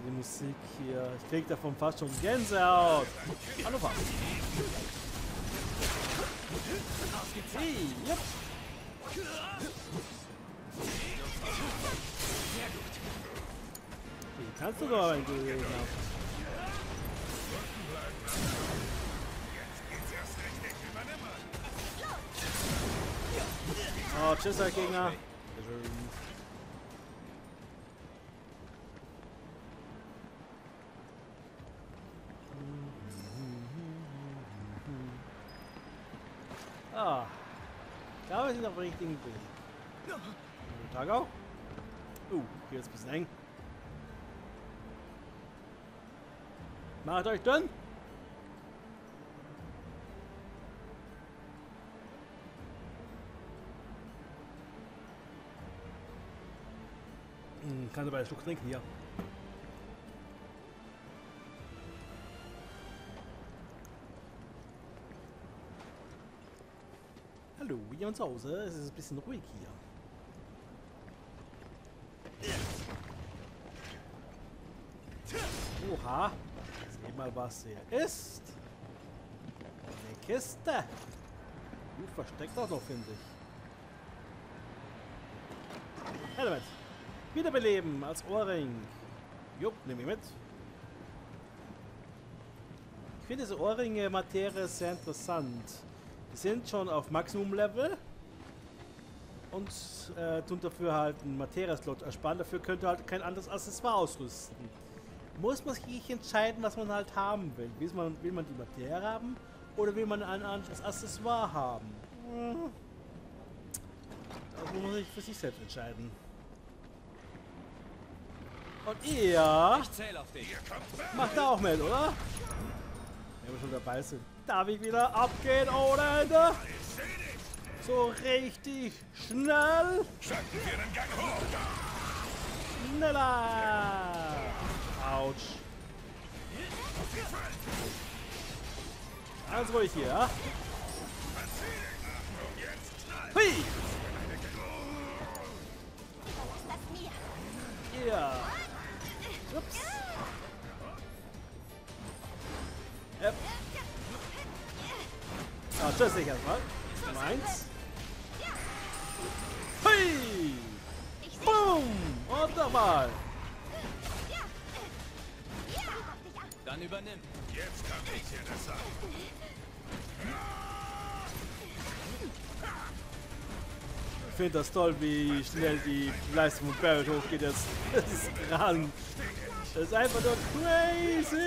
die Musik hier. Ich krieg davon fast schon Gänsehaut. Hallo, fast. Hey, yep. Die kannst du doch, wenn du gesehen hast. Oh, tschüss, Herr Gegner. Ah, ich glaube, wir sind auf dem richtigen Weg. Guten Tag auch. Hier ist ein bisschen eng. Macht euch dünn. Kann dabei einen Schluck trinken hier. Hallo, jemand zu Hause? Es ist ein bisschen ruhig hier. Oha. Sehen mal, was hier ist. Eine Kiste. Gut versteckt auch noch, finde ich. Hey damit. Wiederbeleben als Ohrring. Jupp, nehme ich mit. Ich finde diese Ohrringe-Materie sehr interessant. Die sind schon auf Maximum-Level und tun dafür halt einen Materie-Slot ersparen. Dafür könnte halt kein anderes Accessoire ausrüsten. Muss man sich entscheiden, was man halt haben will. Will man die Materie haben oder will man ein anderes Accessoire haben? Das muss man sich für sich selbst entscheiden. Und ihr macht da auch mit, oder? Wenn wir schon dabei sind. Darf ich wieder abgehen ohne Ende? So richtig schnell. Schneller. Autsch. Alles ruhig hier, ja? Hui! Ja. Ups. Yep. Ah, tschüss, ich erstmal. Nummer 1. Hui! Boom! Und nochmal. Dann übernimm. Jetzt kann ich dir das sagen. Ich finde das toll, wie schnell die Leistung von Barrett hochgeht jetzt. Das ist krank. Das ist einfach nur crazy.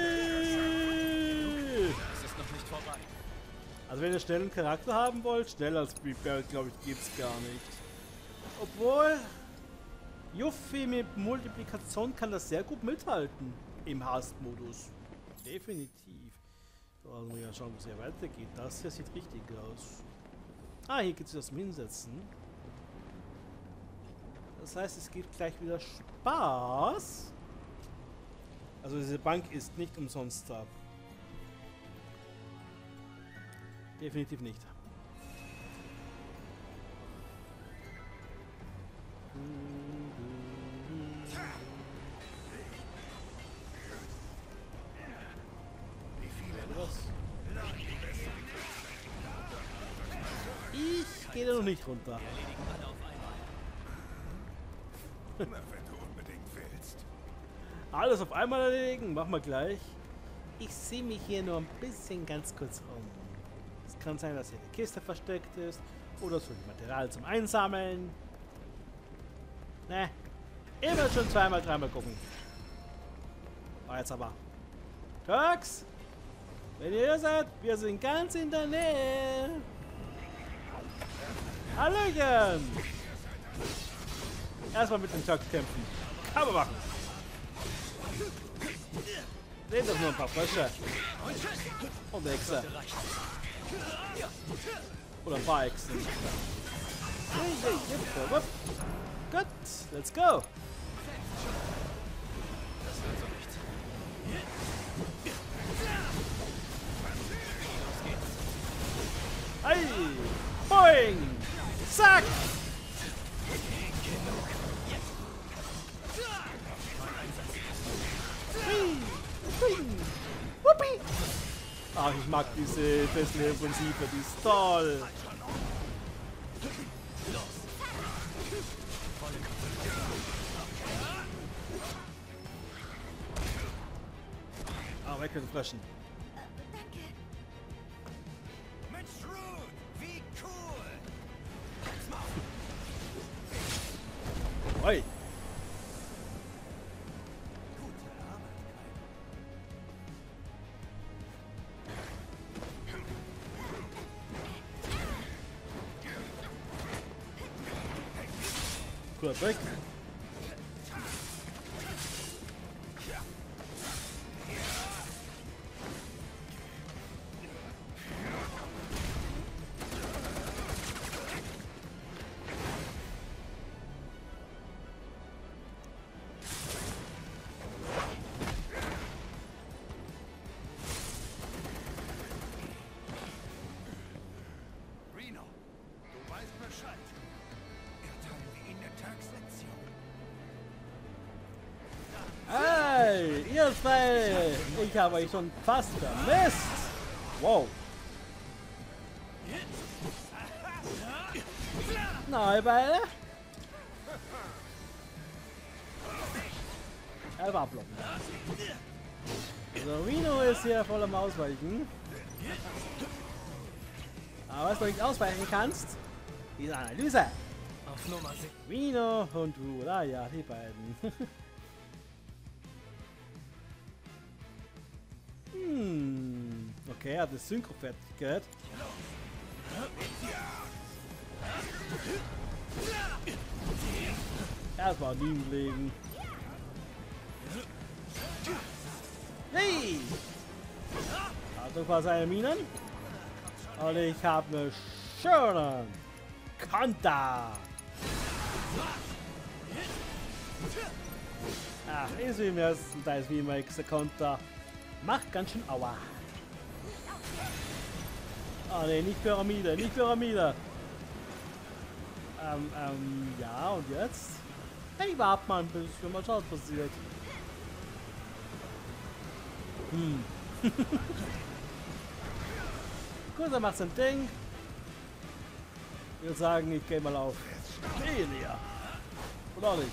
Es ist noch nicht vorbei. Also wenn ihr schnell einen Charakter haben wollt, schneller als Barrett, glaube ich, geht's gar nicht. Obwohl, Yuffie mit Multiplikation kann das sehr gut mithalten. Im Hast-Modus. Definitiv. So, also mal schauen, wo es hier weitergeht. Das hier sieht richtig aus. Ah, hier geht es zum Hinsetzen. Das heißt, es gibt gleich wieder Spaß. Also diese Bank ist nicht umsonst da. Definitiv nicht. Ich gehe da noch nicht runter. Na, wenn du unbedingt willst. Alles auf einmal erledigen, machen wir gleich. Ich sehe mich hier nur ein bisschen ganz kurz um. Es kann sein, dass hier eine Kiste versteckt ist oder so ein Material zum Einsammeln. Ne, immer schon zweimal, dreimal gucken. Oh, jetzt aber. Turks! Wenn ihr hier seid, wir sind ganz in der Nähe. Hallöchen! Erstmal mit den Turks kämpfen. Kann man machen. Seht doch nur ein paar Frösche. Und Echse. Oder ein paar Echsen. Gut, let's go. Das wird so nicht. Hey! Boing! Zack! Ach, ich mag diese Fessel Offensive, die ist toll. Ah, weg mit den Fröschen. Danke. Mit Shroud! Wie cool! Oi. Cooler Trick. Reno, du weißt Bescheid. Erteilen wir ihnen eine Tagslektion. Hey, ihr zwei! Ich habe euch schon fast vermisst! Wow! Na, ihr beide? Einfach ablocken. Also Reno ist hier voll am Ausweichen. Aber was du nicht ausweichen kannst, diese Analyse. Auf Nummer 6. Reno und Rula, ja, die beiden. Okay, er hat das Synchro fertig gehört. Erstmal liegen legen. Hey! Achtung vor seine Minen. Und ich habe eine schöne Konter. Ach, ist wie im ersten Teil, wie im nächsten Konter. Macht ganz schön Aua. Oh ne, nicht Pyramide, nicht Pyramide. Ja, und jetzt? Hey, warte mal ein bisschen, mal schauen, was passiert. Gut, er macht sein Ding. Ich würde sagen, ich gehe mal auf Melia. Oder nicht?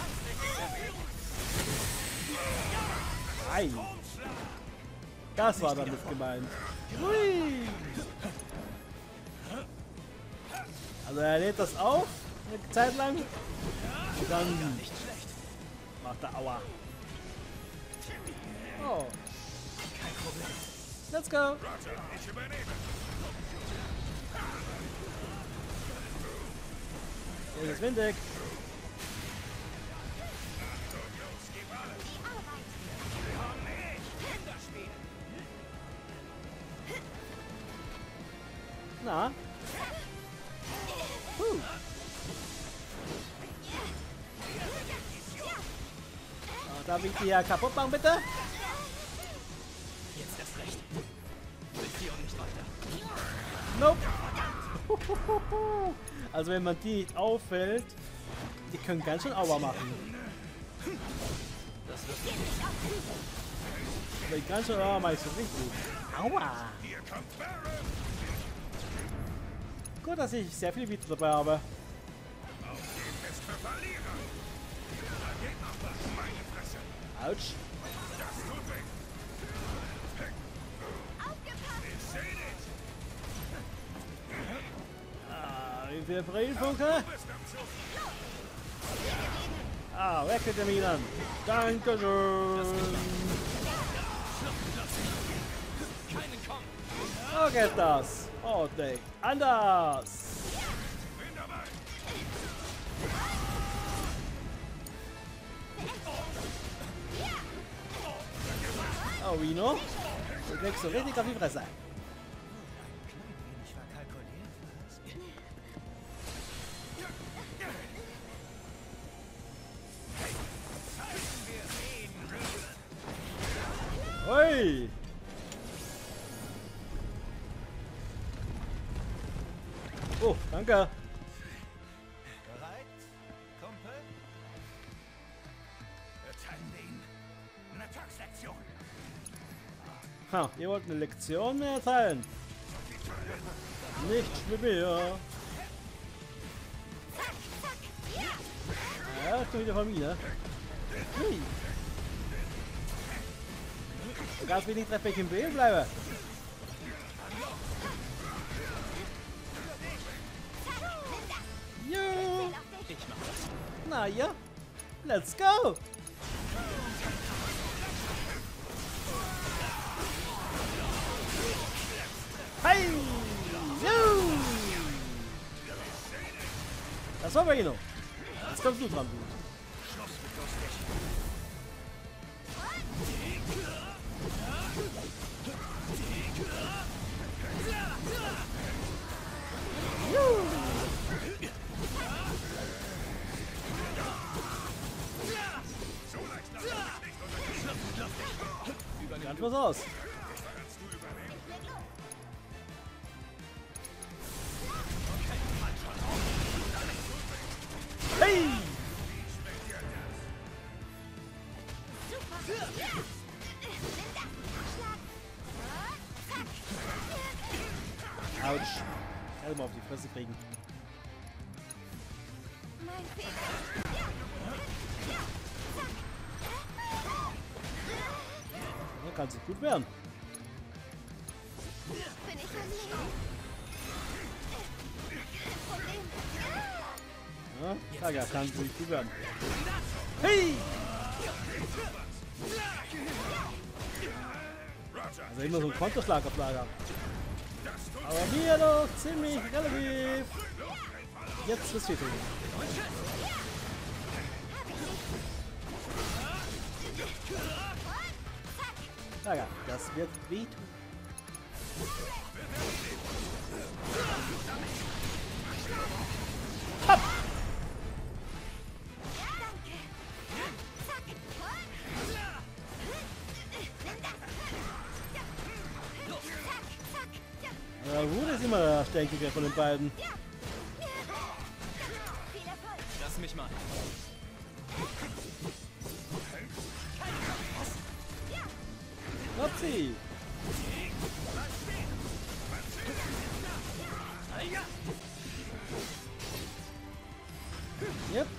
Ei. Das war damit gemeint. Hui. Also er lädt das auf, eine Zeit lang. Und dann macht er Aua. Oh. Kein Problem. Let's go. Roger, ich übernehme. Hier ist windig. Achtung, Jungs, gib alles. Komm nicht, Kinderspiel. Na? Oh, darf ich die ja kaputt machen, bitte? Jetzt erst recht. Bis hier und nicht weiter. Nope. Also wenn man die nicht auffällt, die können ganz schön Aua machen. Das wird Aber die ganz schön Aua mache ich so richtig. Aua. Hier kommt Baron. Gut, dass ich sehr viel Vita dabei habe. Aufgeben ist für Verlierer. Da geht noch was. Meine Fresse. Autsch. Das tut weh. Ich seh dich. Ah, wie viel Brillenfunke? Du bist am Zug. Ah, weg mit den Minen. Dankeschön. keinen kommen. So geht das. Oh, nee. Anders. Bin dabei. Oh, Reno. Du kriegst so richtig auf die Fresse. Wenig verkalkuliert, was? Hui. Oh, danke. Bereit, Kumpel? Erteilen wir ihnen eine Tagslektion. Ha, ihr wollt eine Lektion mehr erteilen? Nicht mit mir. Ja, ist schon wieder von mir. Hui. Ganz wenig Treffer, ich im Weg bleibe. Jo. Na ja, let's go. Hey! Jo! Das war bei Ihnen. Jetzt kommst du dran, Blut. Ganz was aus. Hey! Autsch. Ich mal auf die Fresse kriegen. Ja, kann sich gut werden. Ja, ja, kann sich gut werden. Hey! Also immer so ein Konterschlag auf Lager. Aber mir doch ziemlich relativ. Jetzt wird's viel. Ja, das wird wehtun. Hopp! Ja, Rude ist immer der stärkere von den beiden. Lass mich mal. Upsi! Yep.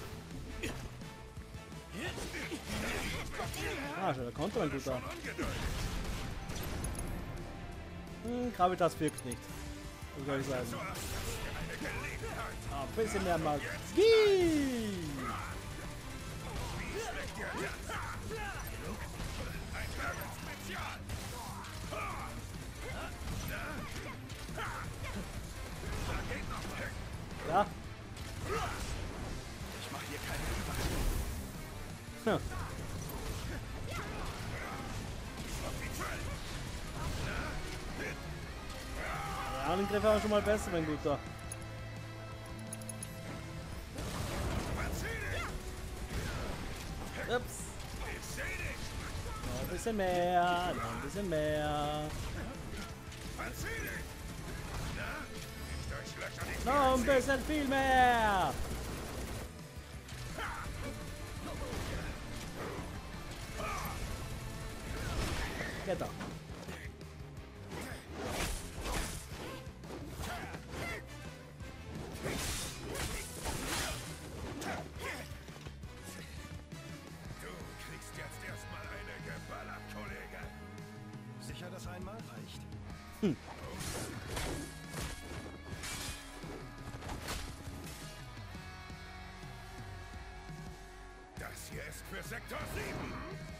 Ah, schon der Konter ein guter. Gravitas wirkt nicht. Was soll ich sagen? Ah, ein bisschen mehr Magie! Ja. Ich mache hier keine Überraschung. Hm. Ja, den Griff war schon mal besser, mein Guter. Ups. Noch ein bisschen mehr, noch ein bisschen mehr. Noch ein bisschen viel mehr. Geht doch. Sicher, dass einmal reicht. Das hier ist für Sektor 7.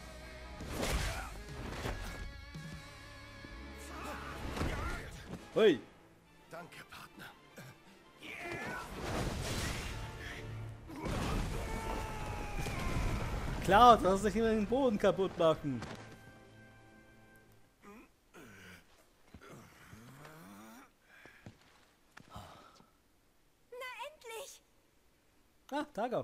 Hui. Danke, Partner. Klar, du hast dich in den Boden kaputt machen. Ah, Tagau.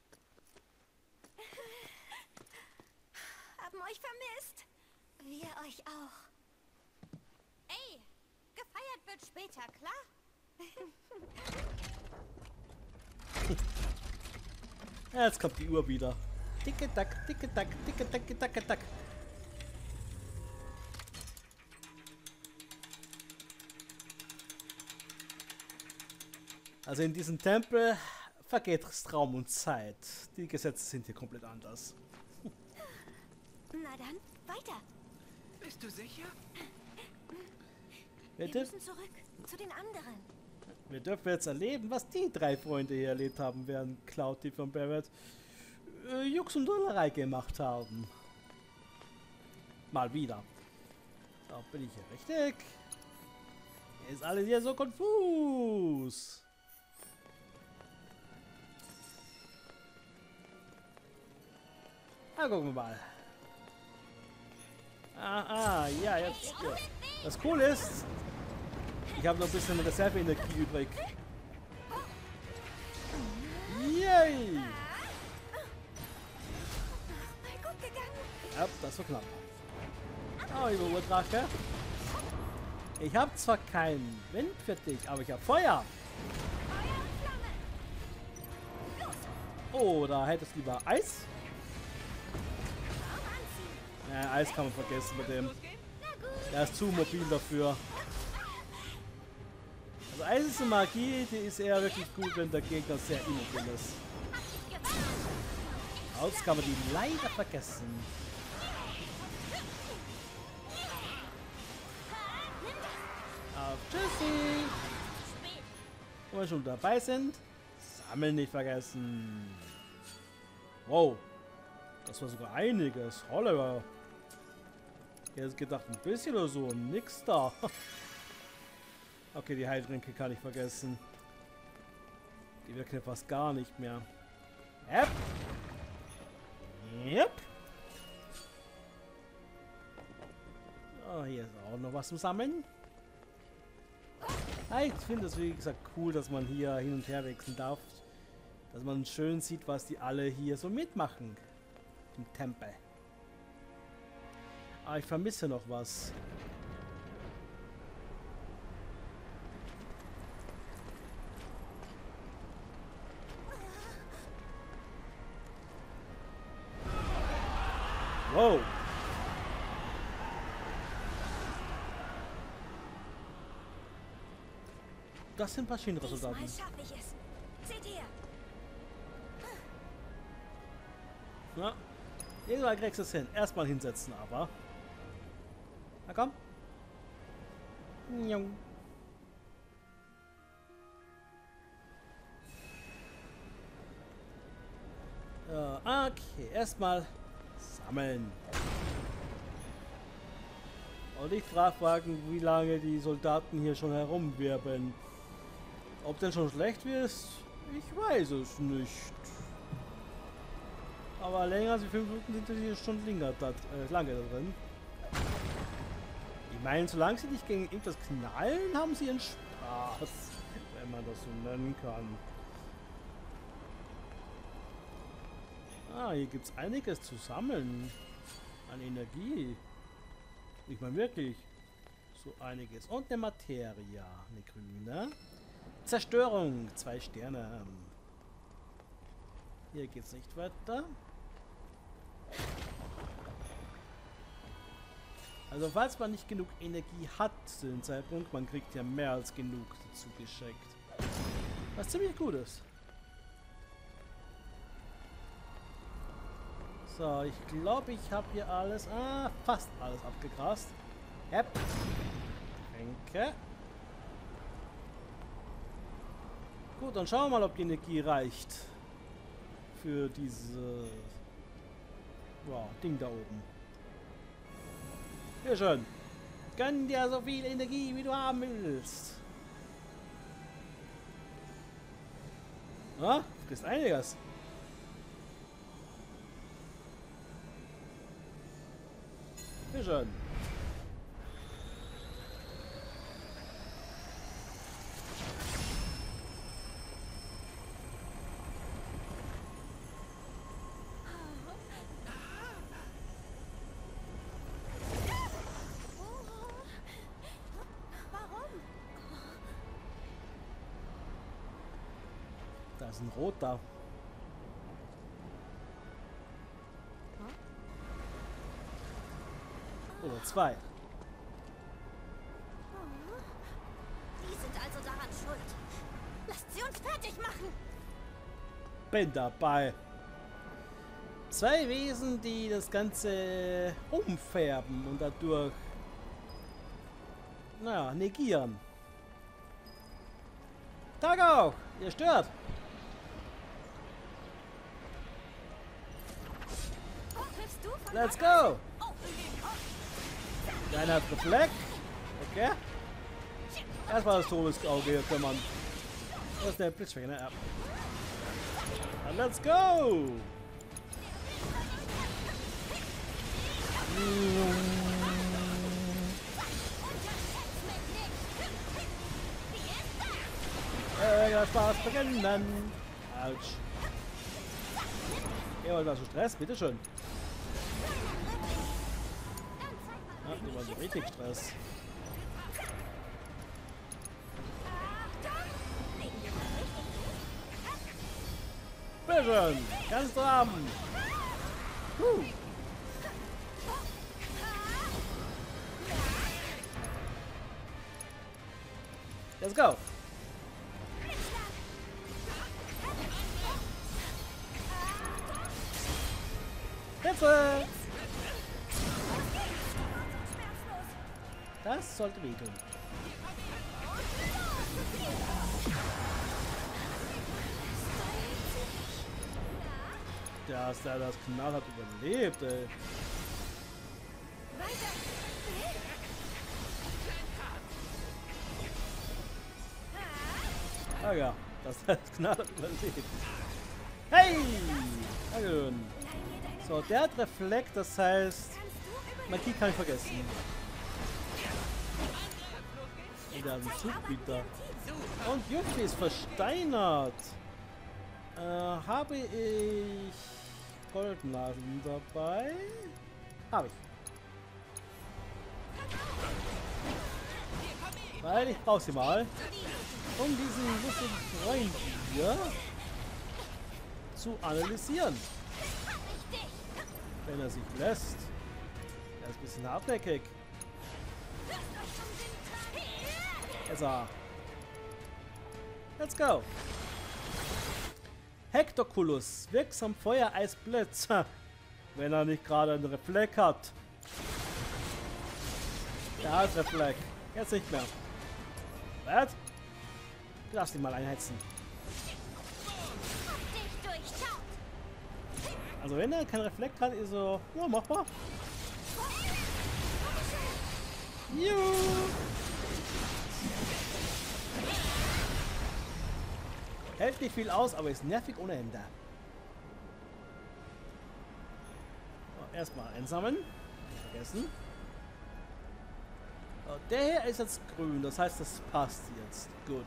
Haben euch vermisst. Wir euch auch. Ey, gefeiert wird später, klar? Ja, jetzt kommt die Uhr wieder. Ticke tack, ticke tack, ticke tack, ticke tack, tack. Also in diesem Tempel vergeht Raum und Zeit. Die Gesetze sind hier komplett anders. Na dann, weiter. Bist du sicher? Wir müssen zurück zu den anderen. Wir dürfen jetzt erleben, was die drei Freunde hier erlebt haben, während Cloud, die von Barrett Jux und Dollerei gemacht haben. Mal wieder. So, bin ich hier richtig? Ist alles hier so konfus. Ah, gucken wir mal. Ja, jetzt. Ja. Das Coole ist, ich habe noch ein bisschen Reserveenergie übrig. Yay! Gut gegangen. Ja, das war knapp. Oh, liebe Urdrache. Ich habe zwar keinen Wind für dich, aber ich habe Feuer. Feuer und Flamme. Los, Oh, da hättest du lieber Eis. Baum anziehen. Ja, Eis kann man vergessen mit dem. Losgehen? Na gut. Er ist zu mobil dafür. Also Eis ist eine Magie, die ist eher wirklich gut, wenn der Gegner sehr immobil ist. Hab dich gewarnt. Sonst kann man die leider vergessen. Auf Tschüssi! Spät. Wo wir schon dabei sind, sammeln nicht vergessen. Wow, das war sogar einiges. Holla. Ich hätte gedacht, ein bisschen oder so, nix da. Okay, die Heiltränke kann ich vergessen. Die wirken ja fast gar nicht mehr. Yep. Yep. Oh, hier ist auch noch was zum Sammeln. Ich finde es, wie gesagt, cool, dass man hier hin und her wechseln darf. Dass man schön sieht, was die alle hier so mitmachen. Im Tempel. Ich vermisse noch was. Wow. Das sind Maschinenresultaten. Diesmal schaffe ich es. Seht ihr? Ja. Irgendwann kriegst du es hin. Erstmal hinsetzen, aber. Na komm. Njau. Ja, okay, erstmal sammeln. Und ich fragen, wie lange die Soldaten hier schon herumwirbeln. Ob denn schon schlecht wird, ich weiß es nicht. Aber länger als 5 Minuten sind die schon lange da drin. Ich meine, solange sie nicht gegen irgendwas knallen, haben sie ihren Spaß. Wenn man das so nennen kann. Hier gibt es einiges zu sammeln. An Energie. Ich meine wirklich. So einiges. Und eine Materia. Eine grüne. Zerstörung. 2 Sterne. Hier geht's nicht weiter. Also falls man nicht genug Energie hat zu dem Zeitpunkt, man kriegt ja mehr als genug dazu geschickt. Was ziemlich gut ist. So, ich glaube, ich habe hier alles, fast alles abgegrast. Yep. Danke. Gut, dann schauen wir mal, ob die Energie reicht. Für diese Ding da oben. Hier schön. Gönn dir so viel Energie, wie du haben willst. Ja, frisst einiges. Hier schön. Warum? Da ist ein roter. Oder 2. Die sind also daran schuld. Lasst sie uns fertig machen. Bin dabei. 2 Wesen, die das Ganze umfärben und dadurch, naja, negieren. Tag auch! Ihr stört! Oh, triffst du von Let's weiter? go! Deiner hat Reflex. Okay. Erstmal das Todesauge hier kümmern. Das ist der Blitzschwäche, ne? Ja. Dann let's go! Ja, Spaß beginnen. Autsch. Ihr wollt was für Stress? Bitteschön. Ja, die wollen so richtig Stress. Bitteschön. Ganz dran. Let's go. Hilfe! Das sollte wehtun. Dass der das Knall hat überlebt, ey. Ah ja, dass der das Knall hat überlebt. Hey! Dankeschön. So, der hat Reflekt, das heißt, Magie kann ich vergessen. Und der hat einen Zugbieter. Und Yuffie ist versteinert. Habe ich Goldnadeln dabei? Habe ich. Weil ich brauche sie mal, um diesen lustigen Freund hier zu analysieren. Wenn er sich lässt. Er ist ein bisschen hartnäckig. Jetzt let's go. Hektoculus. Wirksam Feuer, Eis, Blitz. Wenn er nicht gerade einen Reflex hat. Der hat Reflex. Jetzt nicht mehr. Was? Lass ihn mal einhetzen. Also wenn er kein Reflekt hat, ist so, ja, machbar. Juhu. Hält nicht viel aus, aber ist nervig ohne Ende. So, erstmal einsammeln. Nicht vergessen. So, der hier ist jetzt grün, das heißt, das passt jetzt. Gut.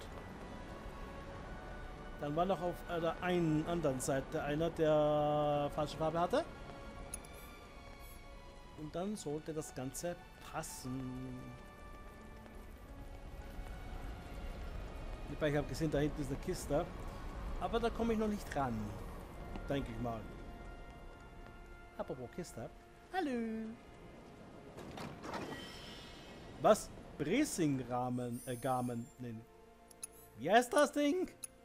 Dann war noch auf der einen anderen Seite einer, der falsche Farbe hatte. Und dann sollte das Ganze passen. Ich habe gesehen, da hinten ist eine Kiste. Aber da komme ich noch nicht ran. Denke ich mal. Apropos Kiste. Hallo. Was? Bresing-Rahmen, Garmen. Nein. Wie heißt das Ding?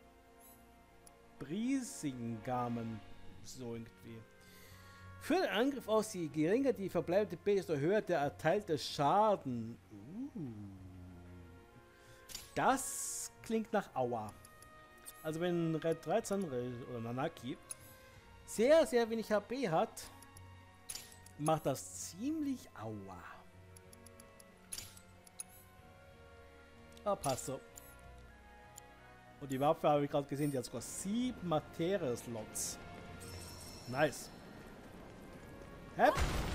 Briesingamen. So irgendwie. Für den Angriff aus, je geringer die verbleibende B, desto höher der erteilte Schaden. Das klingt nach Aua. Also wenn Red 13 oder Nanaki sehr, sehr wenig HP hat, macht das ziemlich Aua. Aber passt so. Und die Waffe habe ich gerade gesehen, die hat sogar 7 Materie-Slots. Nice. Hep.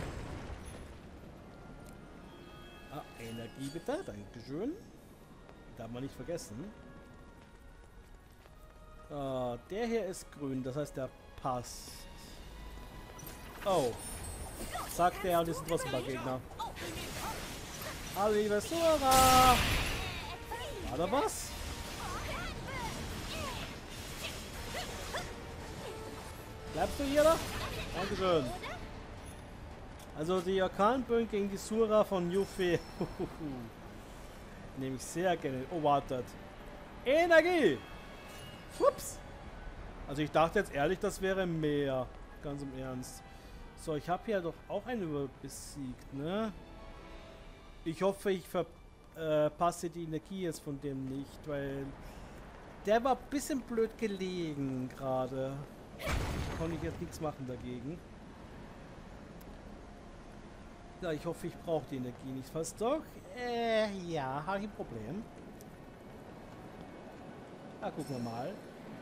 Ah, Energie bitte, dankeschön. Darf man nicht vergessen. Der hier ist grün, das heißt der passt. Oh. Sagt der und ist trotzdem ein Gegner. Hallo liebe Sora! War da was? Bleibst du hier noch? Dankeschön. Also die Orkanböen gegen die Sura von Yuffie. Nehme ich sehr gerne. Oh, wartet. Energie! Ups. Also ich dachte jetzt ehrlich, das wäre mehr. Ganz im Ernst. So, ich habe hier doch auch einen besiegt, ne? Ich hoffe, ich verpasse die Energie jetzt von dem nicht, weil der war ein bisschen blöd gelegen gerade. Da konnte ich jetzt nichts machen dagegen. Ja, ich hoffe, ich brauche die Energie nicht. Fast doch? Ja, habe ich ein Problem. Ah, gucken wir mal.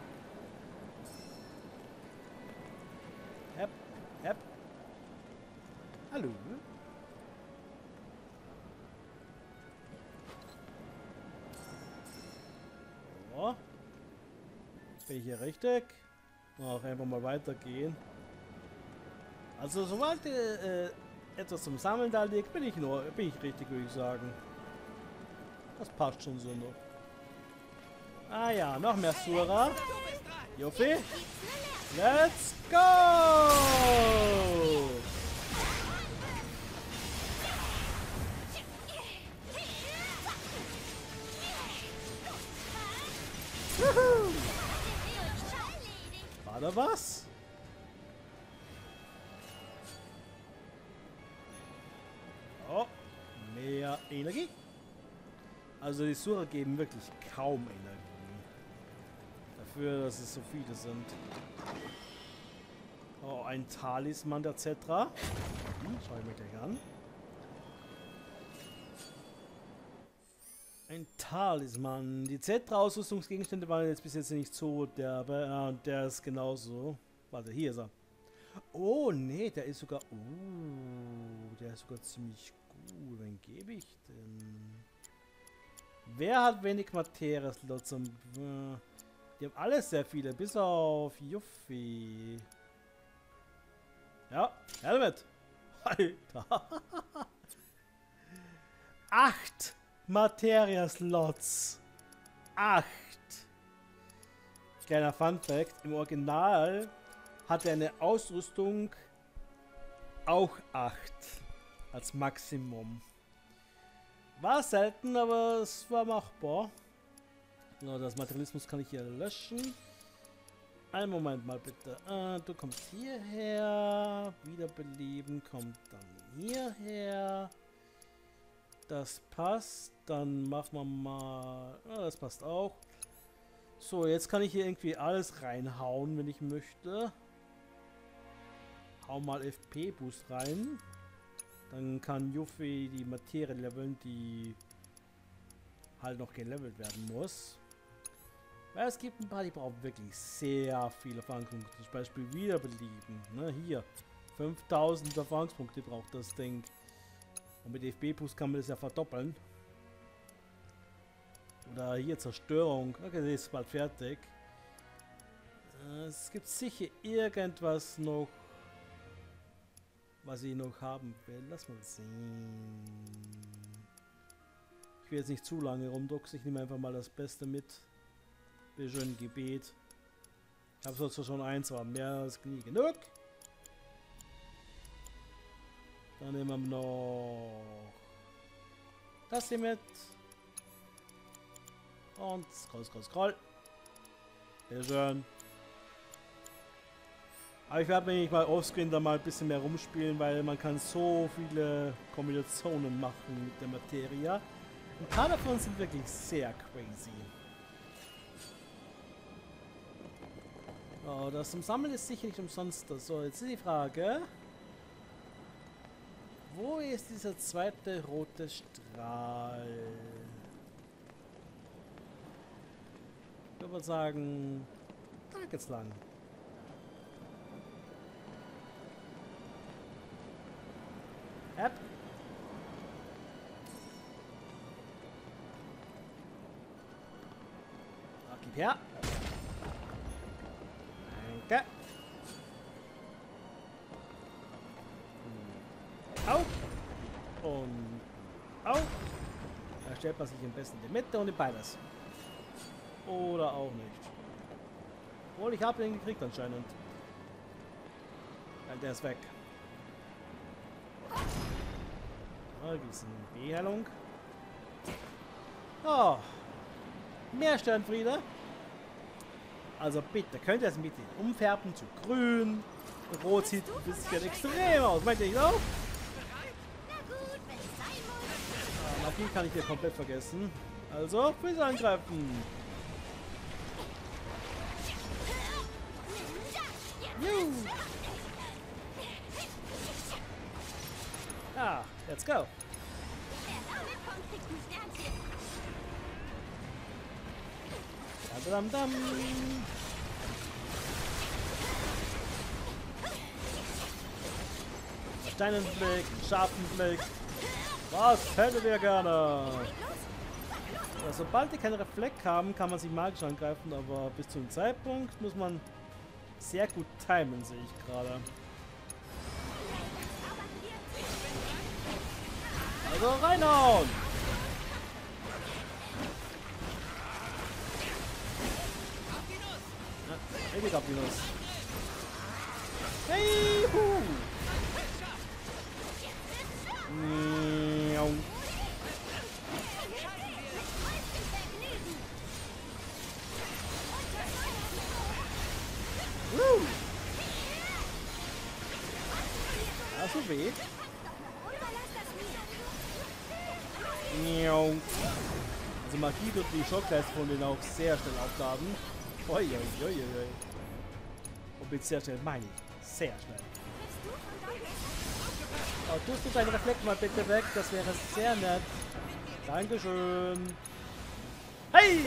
Hep, hep. Hallo? So. Bin ich hier richtig? Auch einfach mal weitergehen. Also sobald etwas zum Sammeln da liegt, bin ich richtig, würde ich sagen. Das passt schon so noch. Ah ja, noch mehr Sura. Juffi. Let's go! Juhu. War da was? Oh, mehr Energie. Also die Sura geben wirklich kaum Energie. Dafür, dass es so viele sind. Oh, ein Talisman der Zetra. Schau ich mir gleich an. Ein Talisman. Die Zetra-Ausrüstungsgegenstände waren jetzt bis jetzt nicht so derbe. Der ist genauso. Warte, hier ist er. Oh, nee, der ist sogar... der ist sogar ziemlich gut. Wen gebe ich denn? Wer hat wenig Materie-Slots? Die haben alle sehr viele, bis auf Juffi. Ja, Helmet. Alter. 8 Materia-Slots. 8. Kleiner Funfact. Im Original hat er eine Ausrüstung auch 8. Als Maximum. War selten, aber es war machbar. So, das Materialismus kann ich hier löschen. Einen Moment mal bitte. Du kommst hierher. Wiederbeleben kommt dann hierher. Das passt. Dann machen wir mal... das passt auch. So, jetzt kann ich hier irgendwie alles reinhauen, wenn ich möchte. Hau mal FP-Boost rein. Dann kann Juffi die Materie leveln, die halt noch gelevelt werden muss. Weil es gibt ein paar, die brauchen wirklich sehr viele Erfahrungspunkte. Zum Beispiel Wiederbeleben. Ne, hier. 5000 Erfahrungspunkte braucht das Ding. Und mit FB-Boost kann man das ja verdoppeln. Oder hier Zerstörung. Okay, das ist bald fertig. Es gibt sicher irgendwas noch, was ich noch haben will. Lass mal sehen. Ich will jetzt nicht zu lange rumdrucksen. Ich nehme einfach mal das Beste mit. Schön Gebet. Ich habe zwar schon eins, aber mehr als nie genug. Dann nehmen wir noch das hier mit. Und scroll. Sehr schön. Aber ich werde mich mal offscreen da mal ein bisschen mehr rumspielen, weil man kann so viele Kombinationen machen mit der Materie. Ein paar davon sind wirklich sehr crazy. Oh, das zum Sammeln ist sicher nicht umsonst. So, jetzt ist die Frage. Wo ist dieser zweite rote Strahl? Ich würde mal sagen, da geht's lang. App. Gib her. Danke. Au. Und au. Da stellt man sich am besten in die Mitte und in beides. Oder auch nicht. Obwohl, ich habe ihn gekriegt anscheinend. Weil der ist weg. Gießen. Beheilung. Oh. Mehr Sternfriede. Also bitte, könnt ihr das mit den umfärben zu grün? Rot sieht ein bisschen extrem aus, meint ihr nicht auch? Na gut, wenn es sein muss. Magie kann ich hier komplett vergessen. Also, bitte angreifen. Juhu. Ah, let's go. Wer damit kommt, kriegt ein Sternchen. Dam, dam, dam. Steinen Blick, scharfen Blick. Was hättet ihr gerne? Ja, sobald die keinen Reflekt haben, kann man sie magisch angreifen, aber bis zum Zeitpunkt muss man sehr gut timen, sehe ich gerade. Also reinhauen! Ja, richtig ab die Nuss. Hey, hu! Miau. Ja, so weh. Miau. Also Magie wird die Schockleiste von denen auch sehr schnell aufladen. Oi, oi, oi, oi. Und mit sehr schnell meine ich sehr schnell. Oh, tust du deinen Reflekt mal bitte weg, das wäre sehr nett. Dankeschön. Hey!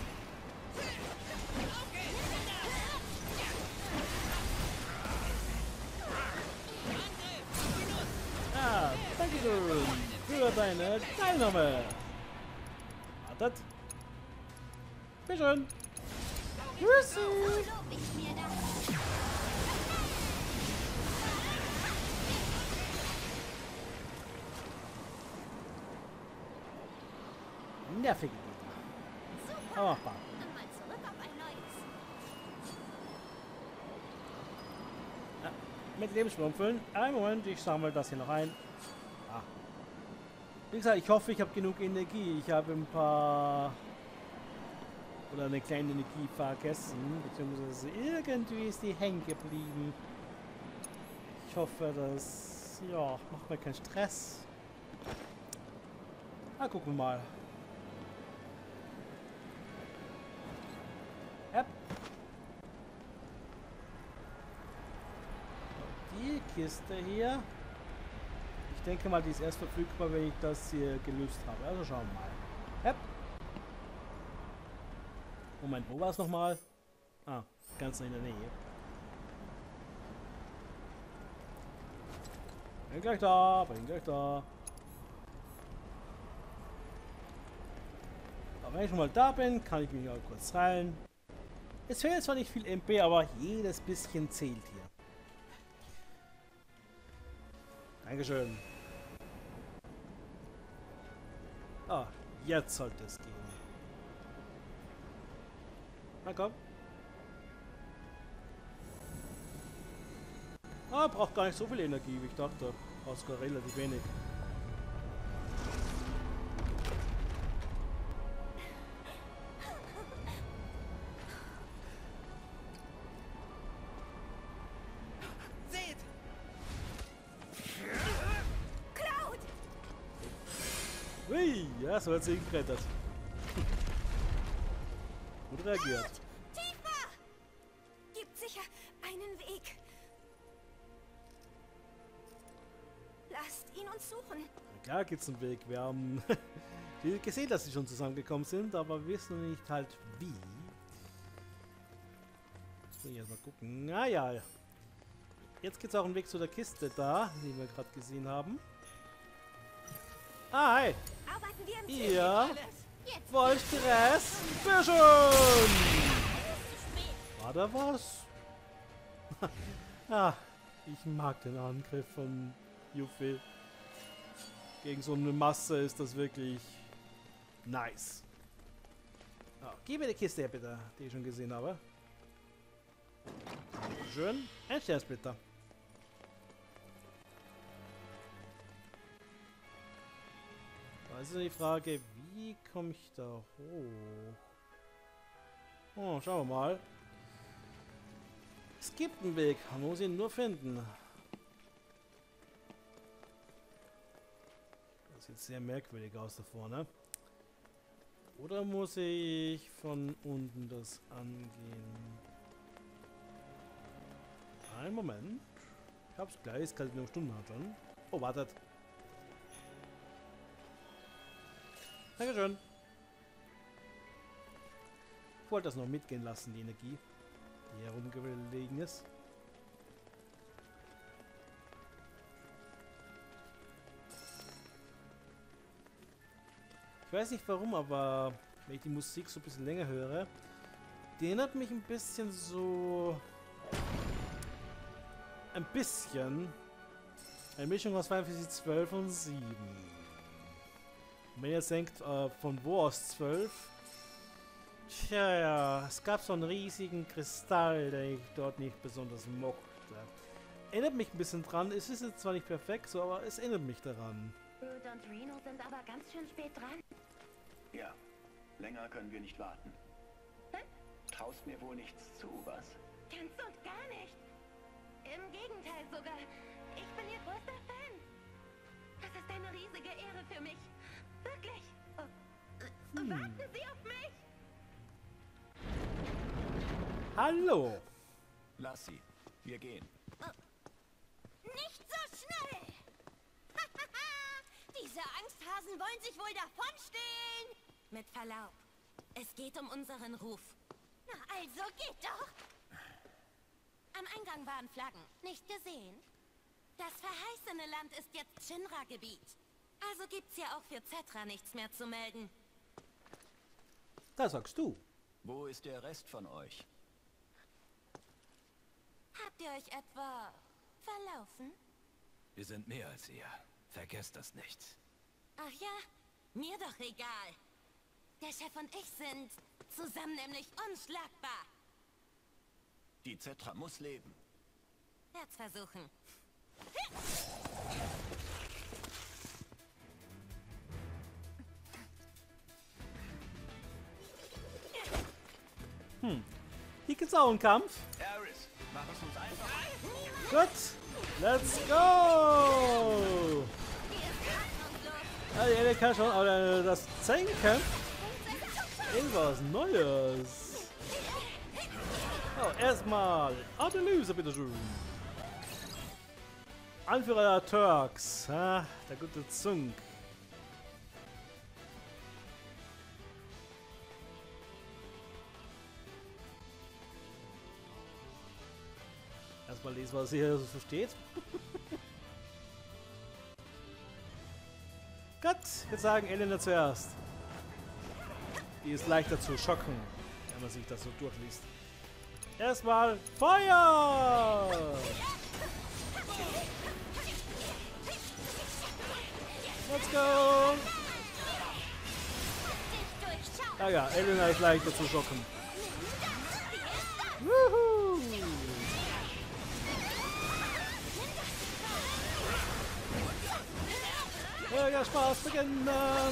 Ah, Dankeschön für deine Teilnahme. Wartet. Bitteschön. Tschüssi. So lob ich mir das. Nervige Gegner. Super. Aber machbar. Und mal zurück auf ein neues. Ja, mit Lebensschwung füllen. Einen Moment, ich sammle das hier noch ein. Ah. Wie gesagt, ich hoffe, ich habe genug Energie. Ich habe ein paar... oder eine kleine Energie vergessen. Beziehungsweise irgendwie ist die hängen geblieben. Ich hoffe, dass... ja, macht mir keinen Stress. Ah, gucken wir mal. Yep. Die Kiste hier. Ich denke mal, die ist erst verfügbar, wenn ich das hier gelöst habe. Also schauen wir mal. Yep. Moment, wo war es nochmal? Ah, ganz in der Nähe. Bin gleich da, bin gleich da. Aber wenn ich schon mal da bin, kann ich mich mal kurz rein. Es fehlt zwar nicht viel MP, aber jedes bisschen zählt hier. Dankeschön. Ah, jetzt sollte es gehen. Na komm. Ah, braucht gar nicht so viel Energie, wie ich dachte. Braucht sogar relativ wenig. Seht! Cloud! Ui, ja, so hat sie ihn gerettet. Gut reagiert. Tiefer! Gibt sicher einen Weg. Lasst ihn uns suchen. Na klar gibt's einen Weg. Wir haben gesehen, dass sie schon zusammengekommen sind, aber wir wissen noch nicht halt wie. Jetzt muss ich erstmal gucken. Naja. Jetzt geht's auch einen Weg zu der Kiste da, die wir gerade gesehen haben. Ah, hi. Arbeiten wir im Team. Ja. Jetzt Voll Stress. Bitteschön. War da was? Ah, ich mag den Angriff von Yuffie. Gegen so eine Masse ist das wirklich nice. Oh, gib mir die Kiste her, bitte, die ich schon gesehen habe. Schön. Ein Sternsplitter. Da ist die Frage, wie komme ich da hoch? Oh, schauen wir mal. Es gibt einen Weg, man muss ihn nur finden. Das sieht sehr merkwürdig aus da vorne. Oder muss ich von unten das angehen? Einen Moment. Ich hab's gleich, es kann eine Stunde schon. Oh, wartet. Dankeschön. Ich wollte das noch mitgehen lassen, die Energie, die herumgelegen ist. Ich weiß nicht warum, aber wenn ich die Musik so ein bisschen länger höre, die erinnert mich ein bisschen so... Ein bisschen... Eine Mischung aus Final Fantasy 12 und 7. Und wenn ihr jetzt denkt, von wo aus 12? Tja, ja, es gab so einen riesigen Kristall, den ich dort nicht besonders mochte. Erinnert mich ein bisschen dran, es ist jetzt zwar nicht perfekt, so, aber es erinnert mich daran. Ruth und Reno sind aber ganz schön spät dran. Ja, länger können wir nicht warten. Hm? Traust mir wohl nichts zu, was? Ganz und gar nicht. Im Gegenteil sogar. Ich bin ihr größter Fan. Das ist eine riesige Ehre für mich. Wirklich. Warten Sie auf mich. Hallo! Lass sie. Wir gehen. Nicht so schnell! Diese Angsthasen wollen sich wohl davonstehlen. Mit Verlaub. Es geht um unseren Ruf. Na also geht doch. Am Eingang waren Flaggen. Nicht gesehen? Das verheißene Land ist jetzt Shinra-Gebiet. Also gibt's ja auch für Zetra nichts mehr zu melden. Das sagst du. Wo ist der Rest von euch? Habt ihr euch etwa verlaufen? Wir sind mehr als ihr. Vergesst das nicht. Ach ja, mir doch egal. Der Chef und ich sind zusammen nämlich unschlagbar. Die Zetra muss leben. Werd's versuchen. Hier gibt's auch einen Kampf. Aris, mach es uns einfach. Gut, let's go! Ja, die Ende kann schon, aber das Zen-Camp irgendwas Neues. Oh, erstmal Adelüse, bitteschön. Anführer der Turks, der gute Zunk. Erstmal lesen, was hier so steht. Gut, jetzt sagen Elena zuerst. Die ist leichter zu schocken, wenn man sich das so durchliest. Erstmal Feuer! Let's go! Ah ja, Elena ist leichter zu schocken. Wuhu! Ja, Spaß beginnen!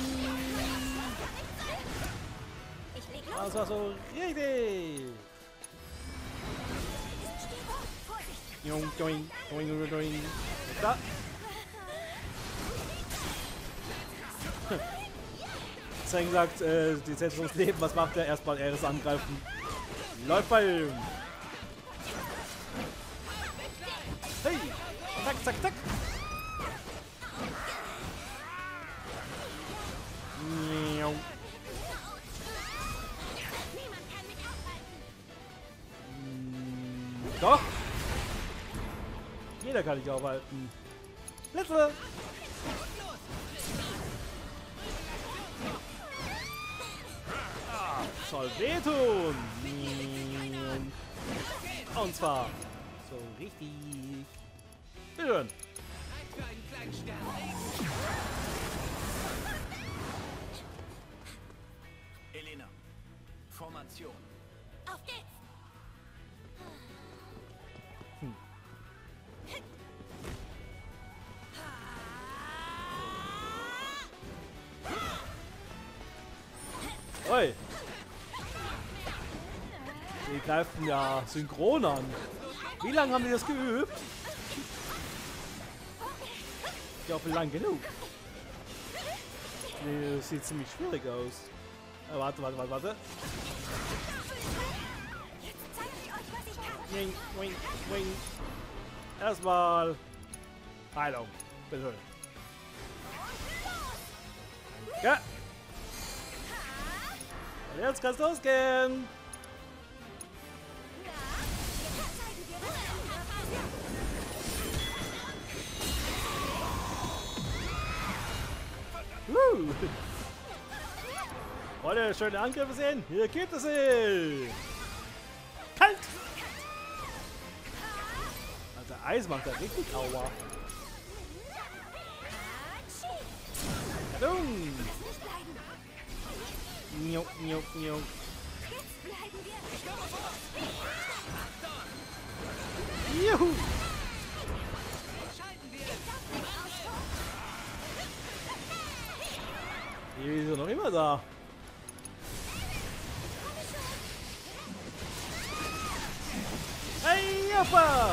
Das war so richtig! Doing, doing, doing, doing. Da! Zeng sagt, die Zentrumsleben, was macht er? Erstmal Eris angreifen. Läuft bei ihm! Hey! Zack, zack, zack! Doch! Jeder kann dich aufhalten. Blitze! Soll wehtun! Und zwar so richtig. Bitteschön! Elena, Formation. Auf geht's! Oi! Die greifen ja synchron an. Wie lange haben die das geübt? Ich glaube, lang genug. Nee, das sieht ziemlich schwierig aus. Warte. Jetzt zeige ich euch, was ich kann. Wing, wing, wing. Erstmal Heilung. Bitte. Ja. Und jetzt kann's losgehen. Wollt ihr schöne Angriffe sehen? Hier gibt es sie! Kalt! Also Eis macht da richtig Aua. Kadung! Njuk. Jetzt bleiben wir. Juhu! Die ist noch immer da. Hey, Joppa!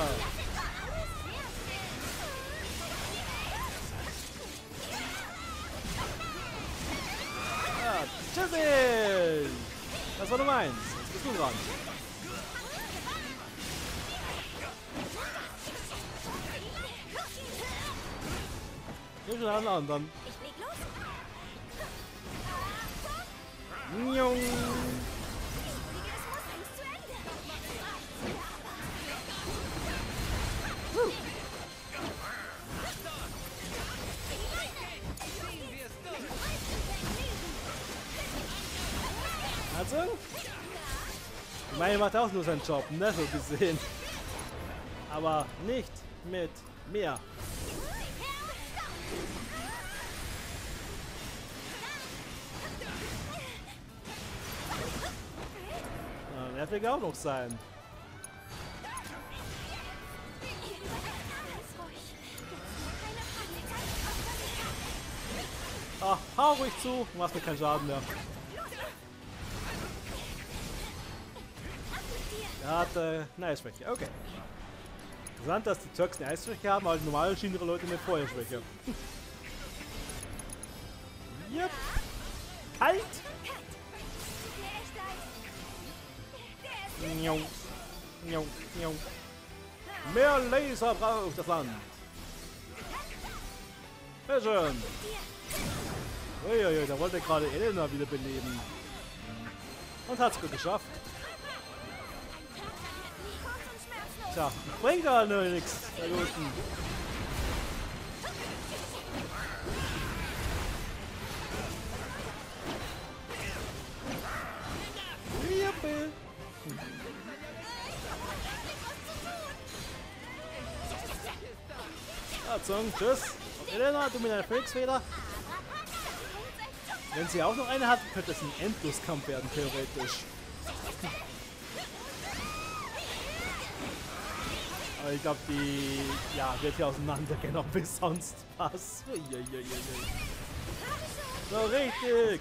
Ja, tschüssi! Das war Nummer 1. Jetzt bist du dran. Nimm schon einen anderen. Ich leg los. Njong. Es muss längst zu Ende. Also? Ich meine, er macht auch nur seinen Job, ne, so gesehen. Aber nicht mit mir. Er will auch noch sein. Ganz ruhig. Keine Panik. Ah, hau ruhig zu, du machst mir keinen Schaden mehr. Er hat eine Eisschwäche, okay. Interessant, dass die Turks eine Eisschwäche haben, aber die normalen schienere Leute eine Feuerschwäche. Yep. Kalt! Njong. Njong. Njong. Mehr Laser braucht das Land. Sehr schön. Uiuiui, da wollte gerade Elena wieder beleben. Und hat's gut geschafft. Tja, bringt da nur nichts, da unten. Juppie. Zung, tschüss. Und Elena, du mit deiner Phoenixfeder. Wenn sie auch noch eine hat, könnte es ein Endloskampf werden, theoretisch. Aber ich glaube, die wird hier auseinandergehen, ob bis sonst was. Uiuiuiui. So richtig.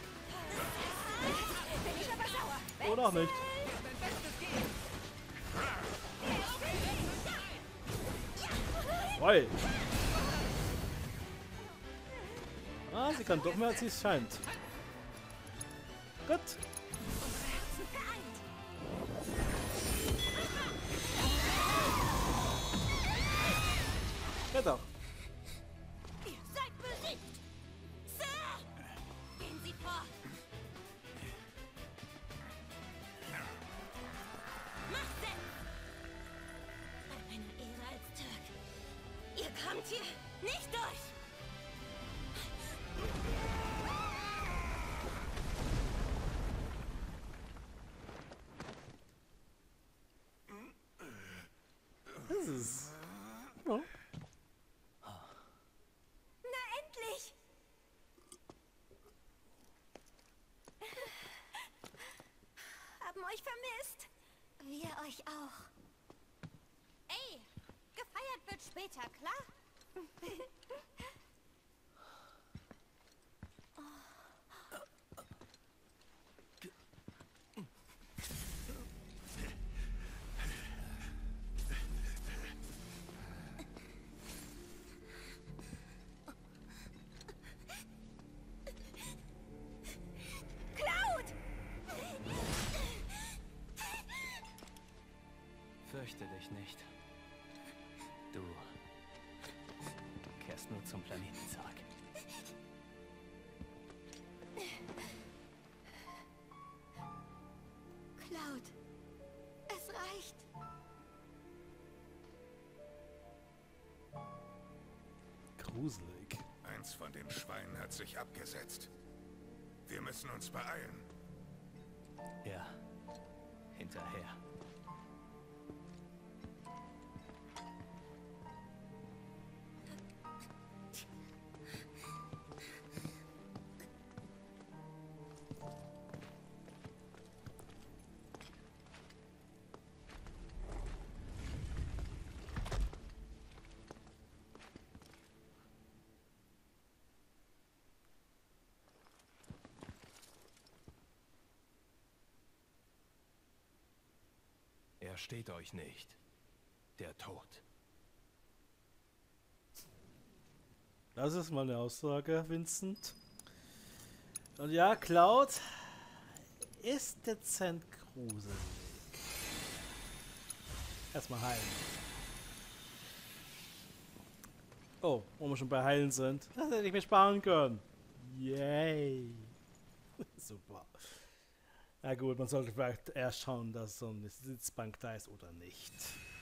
Oder auch nicht. Voll. Ah, sie kann doch mehr, als sie es scheint. Gut. Ja doch. Ihr seid besiegt. Sir! Gehen Sie vor. Macht Sinn. Bei meiner Ehre als Türk. Ihr kommt hier nicht durch. Das ist... Oh. Na endlich! Haben euch vermisst. Wir euch auch. Ey, gefeiert wird später, klar? bitte dich nicht. Du kehrst nur zum Planeten zurück. Cloud, es reicht. Gruselig. Eins von den Schweinen hat sich abgesetzt. Wir müssen uns beeilen. Ja, hinterher. Er steht euch nicht. Der Tod. Das ist mal eine Aussage, Vincent. Und ja, Cloud ist dezent gruselig. Erstmal heilen. Oh, wo wir schon bei Heilen sind. Das hätte ich mir sparen können. Yay. Super. Na gut, man sollte vielleicht erst schauen, dass so eine Sitzbank da ist oder nicht.